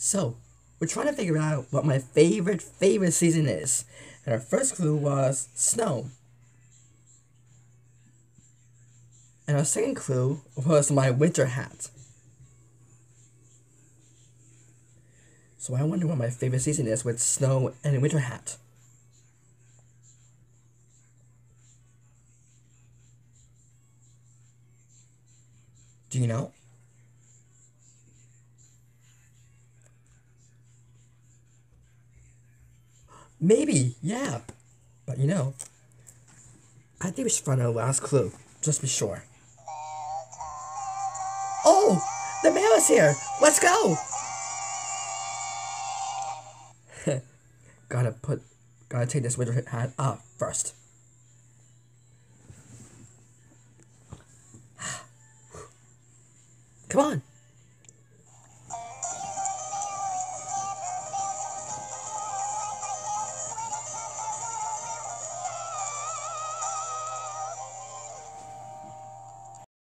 So, we're trying to figure out what my favorite season is. And our first clue was snow. And our second clue was my winter hat. So I wonder what my favorite season is with snow and a winter hat. Do you know? Maybe, yeah. But I think we should find our last clue, just to be sure. Oh! The mail is here! Let's go! Gotta take this winter hat off first. Come on!